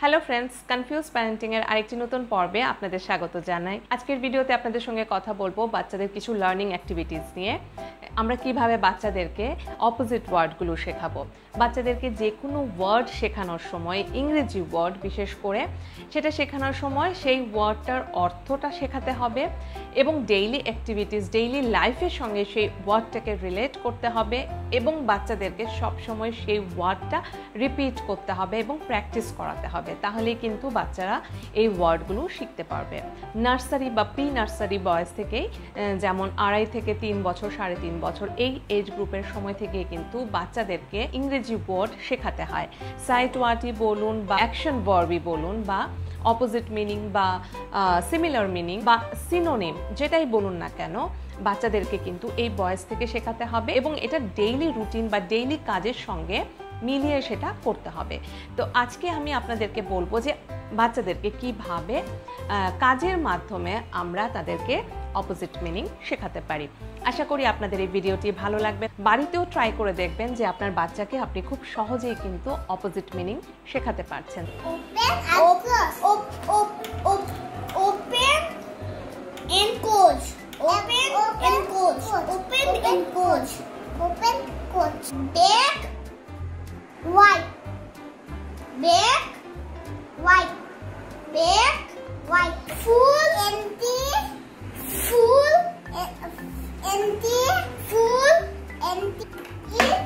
Hello friends, confuse parenting এর আরেকটি নতুন পর্বে আপনাদের স্বাগত জানাই। আজকের ভিডিওতে আপনাদের সঙ্গে কথা বলবো বাচ্চাদের কিছু লার্নিং অ্যাক্টিভিটিস নিয়ে। আমরা কিভাবে বাচ্চাদেরকে অপোজিট ওয়ার্ডগুলো শেখাবো। বাচ্চাদেরকে যে কোনো ওয়ার্ড শেখানোর সময়, ইংরেজি ওয়ার্ড বিশেষ করে, সেটা শেখানোর সময় সেই ওয়ার্ডটার অর্থটা শেখাতে হবে এবং ডেইলি অ্যাক্টিভিটিস, ডেইলি লাইফের সঙ্গে সেই ওয়ার্ডটাকে রিলেট করতে হবে এবং বাচ্চাদেরকে সবসময় সেই ওয়ার্ডটা রিপিট করতে হবে এবং প্র্যাকটিস করাতে হবে। তাহলেই কিন্তু বাচ্চারা এই ওয়ার্ডগুলো শিখতে পারবে। নার্সারি বা প্রি নার্সারি বয়স থেকেই, যেমন 2.5 থেকে 3 বছর, 3.5 বছর, এই এজ গ্রুপের সময় থেকে কিন্তু বাচ্চাদেরকে ইংরেজি ওয়ার্ড শেখাতে হয়। সাইট ওয়ার্ডই বলুন বা অ্যাকশন ভার্বই বলুন বা অপোজিট মিনিং বা সিমিলার মিনিং বা সিনোনিম, যেটাই বলুন না কেন, বাচ্চাদেরকে কিন্তু এই বয়স থেকে শেখাতে হবে এবং এটা ডেইলি রুটিন বা ডেইলি কাজের সঙ্গে মিলিয়ে সেটা করতে হবে। তো আজকে আমি আপনাদেরকে বলবো যে বাচ্চাদেরকে কিভাবে কাজের মাধ্যমে আমরা তাদেরকে অপোজিট মিনিং শেখাতে পারি। আশা করি আপনাদের এই ভিডিওটি ভালো লাগবে। বাড়িতেও ট্রাই করে দেখবেন যে আপনার বাচ্চাকে আপনি খুব সহজেই কিন্তু অপোজিট মিনিং শেখাতে পারছেন। White, black, white, black, white. Full, empty, full, empty, full, empty. In,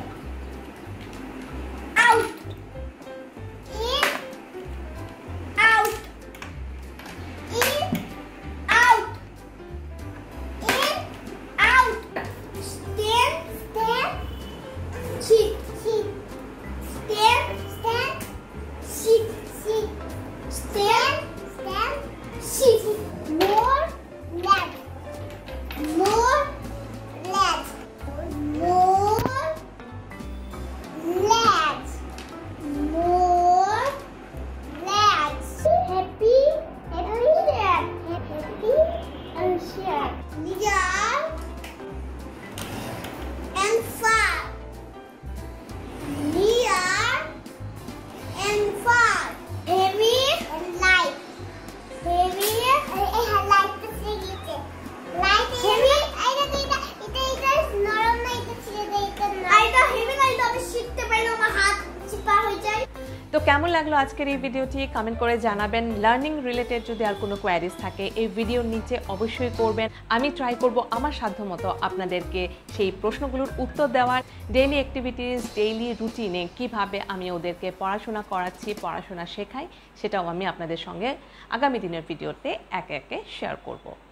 out, in, out, in, out, in, out. Stand, stand, sit, sit. Stand, stand, sit, sit. Stand, stand, sit. More legs. More legs. More legs. More legs. Happy, happy, sad. Happy and sad. Near and far. Near and far. Heavy and light. Heavy and light. Light heavy. এটা নরম না, এটা ছেড়ে দেয়, এটা না। এটা heavy না, এটা আমি শিখতে পারলে আমার হাত চিপা হয়ে যায়। তো কেমন লাগলো আজকের এই ভিডিওটি কমেন্ট করে জানাবেন। লার্নিং রিলেটেড যদি আর কোনো কোয়ারিজ থাকে এই ভিডিওর নিচে অবশ্যই করবেন। আমি ট্রাই করব আমার সাধ্যমতো আপনাদেরকে সেই প্রশ্নগুলোর উত্তর দেওয়ার। ডেইলি অ্যাক্টিভিটিস, ডেইলি রুটিনে কিভাবে আমি ওদেরকে পড়াশোনা করাচ্ছি, পড়াশোনা শেখাই, সেটাও আমি আপনাদের সঙ্গে আগামী দিনের ভিডিওতে একে একে শেয়ার করব।